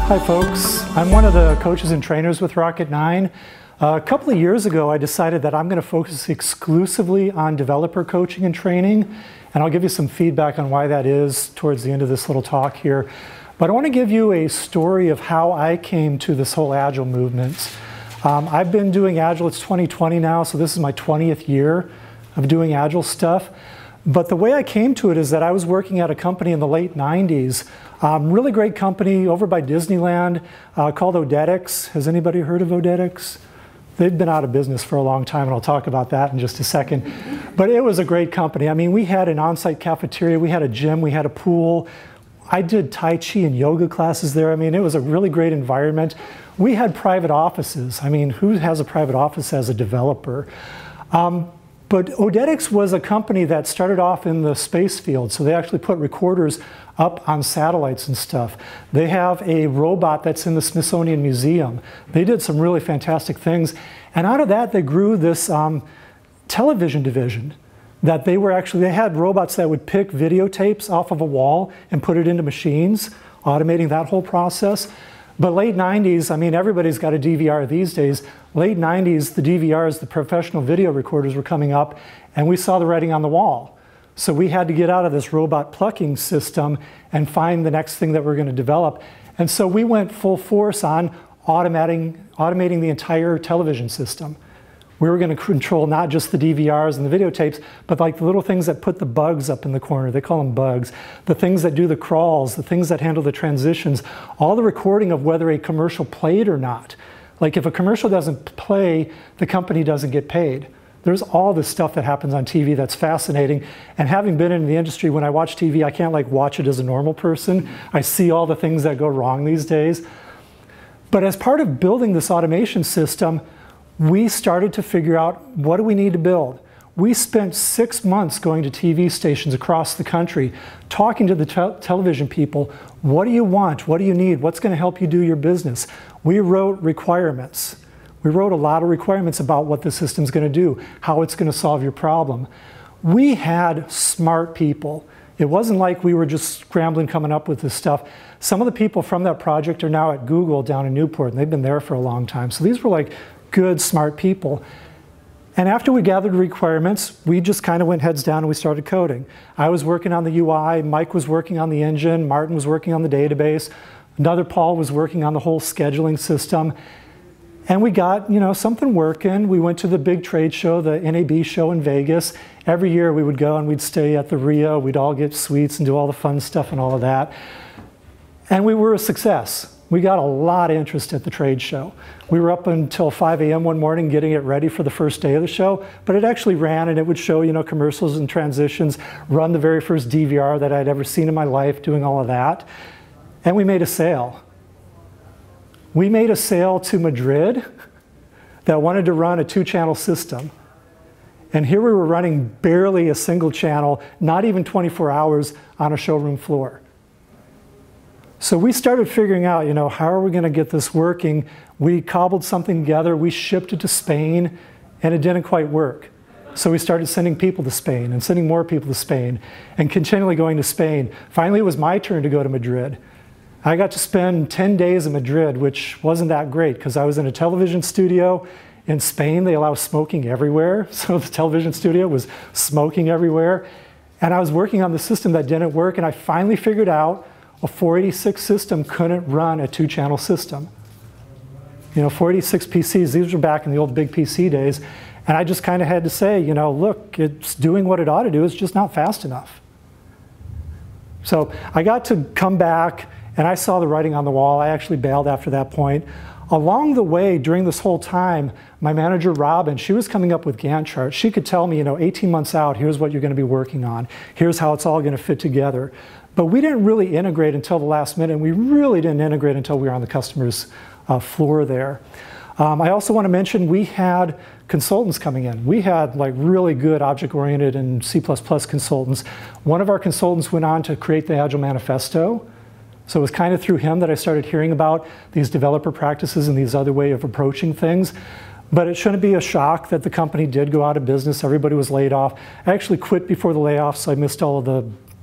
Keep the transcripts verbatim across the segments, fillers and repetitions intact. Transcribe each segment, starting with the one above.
Hi folks, I'm one of the coaches and trainers with Rocket nine. Uh, a couple of years ago I decided that I'm going to focus exclusively on developer coaching and training, and I'll give you some feedback on why that is towards the end of this little talk here. But I want to give you a story of how I came to this whole Agile movement. Um, I've been doing Agile, it's twenty twenty now, so this is my twentieth year of doing Agile stuff. But the way I came to it is that I was working at a company in the late nineties, um, really great company over by Disneyland uh, called Odetics. Has anybody heard of Odetics? They've been out of business for a long time, and I'll talk about that in just a second. But it was a great company. I mean, we had an on-site cafeteria, we had a gym, we had a pool. I did Tai Chi and yoga classes there. I mean, it was a really great environment. We had private offices. I mean, who has a private office as a developer? Um, But Odetics was a company that started off in the space field, so they actually put recorders up on satellites and stuff. They have a robot that's in the Smithsonian Museum. They did some really fantastic things, and out of that they grew this um, television division that they were actually, they had robots that would pick videotapes off of a wall and put it into machines, automating that whole process. But late nineties, I mean, everybody's got a D V R these days. Late nineties, the D V Rs, the professional video recorders were coming up, and we saw the writing on the wall. So we had to get out of this robot plucking system and find the next thing that we're going to develop. And so we went full force on automating, automating the entire television system. We were going to control not just the D V Rs and the videotapes, but like the little things that put the bugs up in the corner. They call them bugs. The things that do the crawls, the things that handle the transitions, all the recording of whether a commercial played or not. Like if a commercial doesn't play, the company doesn't get paid. There's all this stuff that happens on T V that's fascinating. And having been in the industry, when I watch T V, I can't like watch it as a normal person. I see all the things that go wrong these days. But as part of building this automation system, we started to figure out, what do we need to build? We spent six months going to T V stations across the country, talking to the te television people. What do you want? What do you need? What's going to help you do your business? We wrote requirements. We wrote a lot of requirements about what the system's going to do, how it's going to solve your problem. We had smart people. It wasn't like we were just scrambling coming up with this stuff. Some of the people from that project are now at Google down in Newport, and they've been there for a long time. So these were like good, smart people. And after we gathered requirements, we just kind of went heads down and we started coding. I was working on the U I, Mike was working on the engine, Martin was working on the database, another Paul was working on the whole scheduling system. And we got, you know, something working. We went to the big trade show, the N A B Show in Vegas. Every year we would go and we'd stay at the Rio, we'd all get suites and do all the fun stuff and all of that. And we were a success. We got a lot of interest at the trade show. We were up until five A M one morning getting it ready for the first day of the show, but it actually ran and it would show, you know, commercials and transitions, run the very first D V R that I'd ever seen in my life, doing all of that. And we made a sale. We made a sale to Madrid that wanted to run a two-channel system. And here we were running barely a single channel, not even twenty-four hours on a showroom floor. So we started figuring out, you know, how are we going to get this working? We cobbled something together, we shipped it to Spain, and it didn't quite work. So we started sending people to Spain and sending more people to Spain and continually going to Spain. Finally, it was my turn to go to Madrid. I got to spend ten days in Madrid, which wasn't that great because I was in a television studio. In Spain, they allow smoking everywhere. So the television studio was smoking everywhere. And I was working on the system that didn't work, and I finally figured out a four eighty-six system couldn't run a two-channel system. You know, four eighty-six P Cs, these were back in the old big P C days, and I just kind of had to say, you know, look, it's doing what it ought to do, it's just not fast enough. So I got to come back, and I saw the writing on the wall. I actually bailed after that point. Along the way, during this whole time, my manager, Robin, she was coming up with Gantt charts. She could tell me, you know, eighteen months out, here's what you're going to be working on. Here's how it's all going to fit together. But we didn't really integrate until the last minute, and we really didn't integrate until we were on the customer's uh, floor there. Um, I also want to mention we had consultants coming in. We had like really good object-oriented and C plus plus consultants. One of our consultants went on to create the Agile Manifesto. So it was kind of through him that I started hearing about these developer practices and these other way of approaching things. But it shouldn't be a shock that the company did go out of business. Everybody was laid off. I actually quit before the layoff, so I missed all of the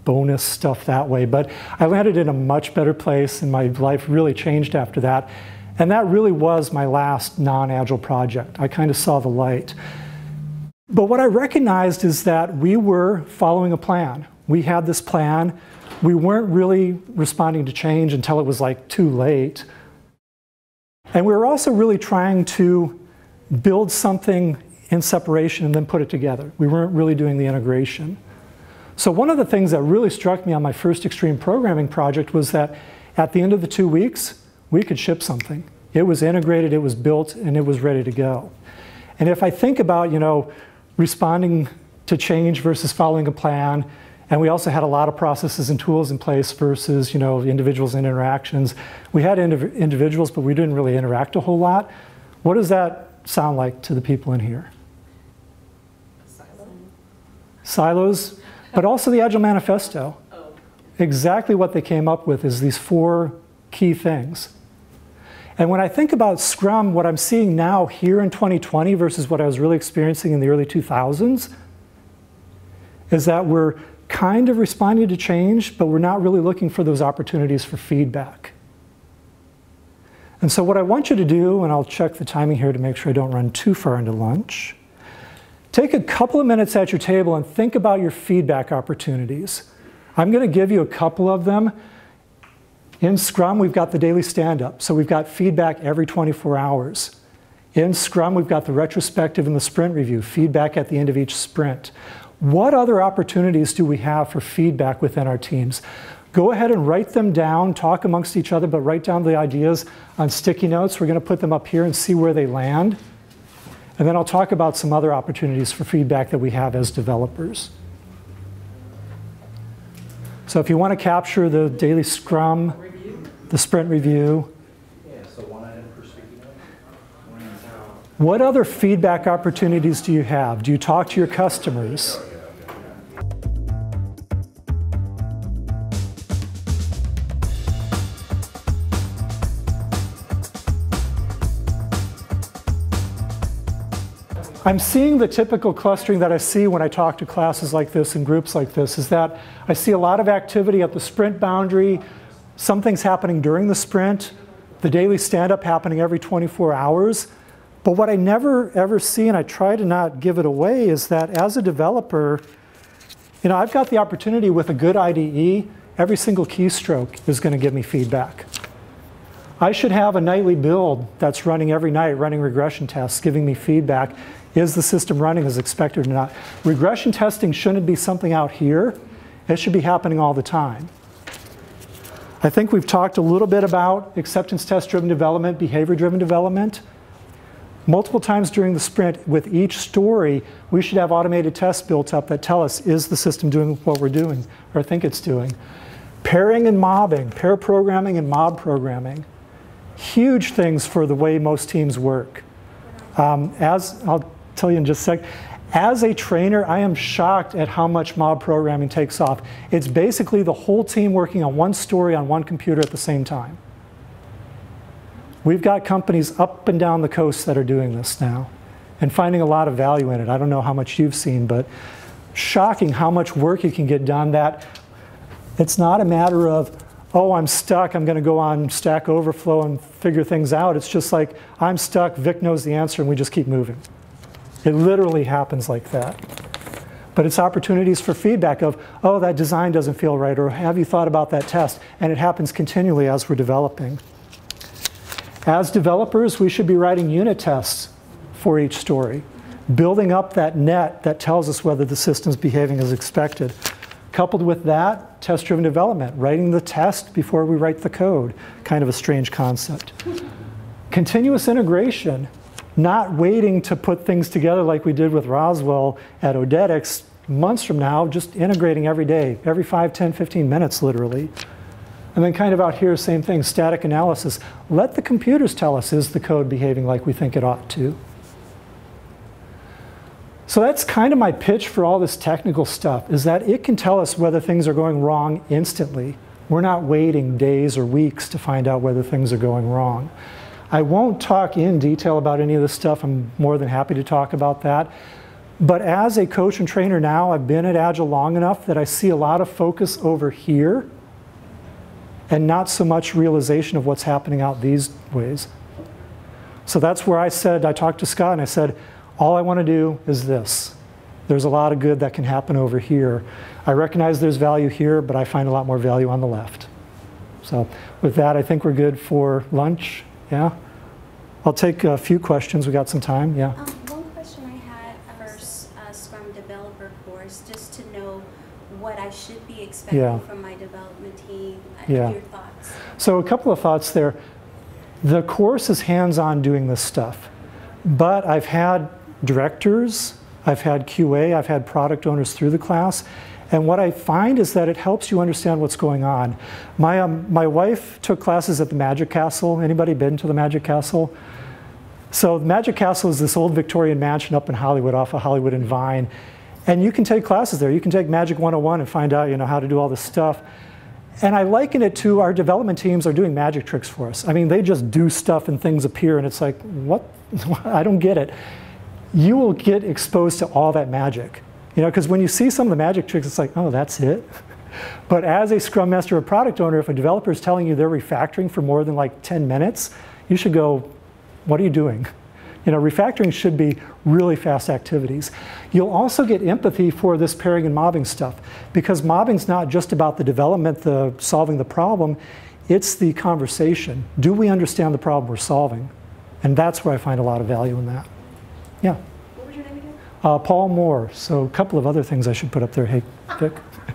bonus stuff that way. But I landed in a much better place, and my life really changed after that. And that really was my last non-Agile project. I kind of saw the light. But what I recognized is that we were following a plan. We had this plan. We weren't really responding to change until it was like too late. And we were also really trying to build something in separation and then put it together. We weren't really doing the integration. So one of the things that really struck me on my first extreme programming project was that at the end of the two weeks, we could ship something. It was integrated, it was built, and it was ready to go. And if I think about, you know, responding to change versus following a plan, and we also had a lot of processes and tools in place versus, you know, individuals and interactions. We had indiv individuals, but we didn't really interact a whole lot. What does that sound like to the people in here? Silo. Silos, but also the Agile Manifesto. Oh. Exactly what they came up with is these four key things. And when I think about Scrum, what I'm seeing now here in twenty twenty versus what I was really experiencing in the early two thousands is that we're kind of responding to change, but we're not really looking for those opportunities for feedback. And so what I want you to do, and I'll check the timing here to make sure I don't run too far into lunch, take a couple of minutes at your table and think about your feedback opportunities. I'm going to give you a couple of them. In Scrum, we've got the daily stand-up, so we've got feedback every twenty-four hours. In Scrum, we've got the retrospective and the sprint review, feedback at the end of each sprint. What other opportunities do we have for feedback within our teams? Go ahead and write them down, talk amongst each other, but write down the ideas on sticky notes. We're going to put them up here and see where they land. And then I'll talk about some other opportunities for feedback that we have as developers. So if you want to capture the daily Scrum, the sprint review, yeah, so one item per sticky note. What other feedback opportunities do you have? Do you talk to your customers? I'm seeing the typical clustering that I see when I talk to classes like this and groups like this, is that I see a lot of activity at the sprint boundary, something's happening during the sprint, the daily stand-up happening every twenty-four hours. But what I never ever see, and I try to not give it away, is that as a developer, you know, I've got the opportunity with a good I D E, every single keystroke is going to give me feedback. I should have a nightly build that's running every night, running regression tests, giving me feedback. Is the system running as expected or not? Regression testing shouldn't be something out here. It should be happening all the time. I think we've talked a little bit about acceptance test-driven development, behavior-driven development. Multiple times during the sprint, with each story, we should have automated tests built up that tell us, is the system doing what we're doing, or think it's doing? Pairing and mobbing, pair programming and mob programming. Huge things for the way most teams work. Um, as I'll tell you in just a sec, as a trainer, I am shocked at how much mob programming takes off. It's basically the whole team working on one story on one computer at the same time. We've got companies up and down the coast that are doing this now and finding a lot of value in it. I don't know how much you've seen, but shocking how much work you can get done. That it's not a matter of, oh, I'm stuck, I'm going to go on Stack Overflow and figure things out. It's just like, I'm stuck, Vic knows the answer, and we just keep moving. It literally happens like that. But it's opportunities for feedback of, oh, that design doesn't feel right, or have you thought about that test? And it happens continually as we're developing. As developers, we should be writing unit tests for each story, building up that net that tells us whether the system's behaving as expected. Coupled with that, test-driven development, writing the test before we write the code, kind of a strange concept. Continuous integration, not waiting to put things together like we did with Roswell at Odetics months from now, just integrating every day, every five, ten, fifteen minutes literally. And then kind of out here, same thing, static analysis. Let the computers tell us, is the code behaving like we think it ought to? So that's kind of my pitch for all this technical stuff, is that it can tell us whether things are going wrong instantly. We're not waiting days or weeks to find out whether things are going wrong. I won't talk in detail about any of this stuff. I'm more than happy to talk about that. But as a coach and trainer now, I've been at Agile long enough that I see a lot of focus over here and not so much realization of what's happening out these ways. So that's where I said, I talked to Scott and I said, all I want to do is this. There's a lot of good that can happen over here. I recognize there's value here, but I find a lot more value on the left. So with that, I think we're good for lunch. Yeah? I'll take a few questions. We got some time. Yeah. Um, one question I had for uh, Scrum developer course, just to know what I should be expecting Yeah. from my development team. Uh, Yeah. Your thoughts? So a couple of thoughts there. The course is hands-on doing this stuff, but I've had directors, I've had Q A, I've had product owners through the class, and what I find is that it helps you understand what's going on. My, um, my wife took classes at the Magic Castle. Anybody been to the Magic Castle? So the Magic Castle is this old Victorian mansion up in Hollywood, off of Hollywood and Vine, and you can take classes there. You can take Magic one oh one and find out, you know, how to do all this stuff. And I liken it to our development teams are doing magic tricks for us. I mean, they just do stuff and things appear and it's like, what? I don't get it. You will get exposed to all that magic. You know, because when you see some of the magic tricks, it's like, oh, that's it? But as a Scrum Master or product owner, if a developer is telling you they're refactoring for more than like ten minutes, you should go, what are you doing? You know, refactoring should be really fast activities. You'll also get empathy for this pairing and mobbing stuff, because mobbing's not just about the development, the solving the problem, it's the conversation. Do we understand the problem we're solving? And that's where I find a lot of value in that. Yeah. What was your name again? Uh, Paul Moore. So a couple of other things I should put up there. Hey, Vic.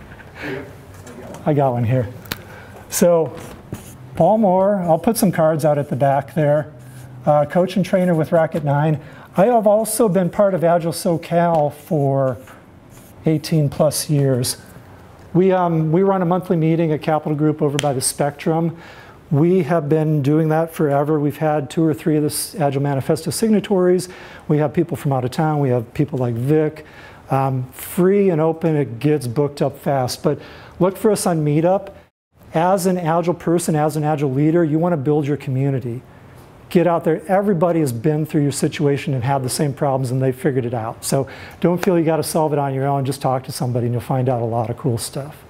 I got one here. So Paul Moore, I'll put some cards out at the back there. Uh, coach and trainer with Rocket nine. I have also been part of Agile SoCal for eighteen plus years. We, um, we run a monthly meeting at Capital Group over by the Spectrum. We have been doing that forever. We've had two or three of the Agile Manifesto signatories. We have people from out of town. We have people like Vic. Um, free and open, it gets booked up fast. But look for us on Meetup. As an Agile person, as an Agile leader, you want to build your community. Get out there. Everybody has been through your situation and had the same problems and they've figured it out. So don't feel you got to solve it on your own. Just talk to somebody and you'll find out a lot of cool stuff.